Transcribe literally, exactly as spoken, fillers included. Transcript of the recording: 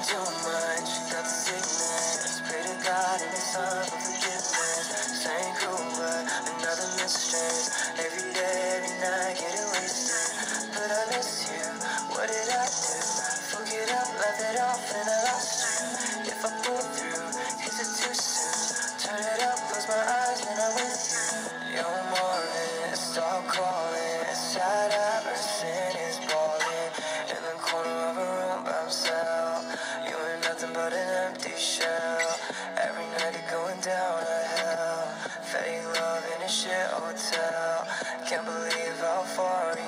too much, got the sickness. Pray to God in the sun for forgiveness. Same cool, but another mistress. Every day, every night, getting wasted. But I miss you, what did I do? Fuck it up, laugh it off, and I lost you. If I pull through, is it too soon? Turn it up, close my eyes, and I'm with you. Young Marvin, stop calling. Side eye person is balling in the corner of a room by himself. You ain't nothing but an empty shell. Every night you're going down to hell. Fake love in a shit hotel. Can't believe how far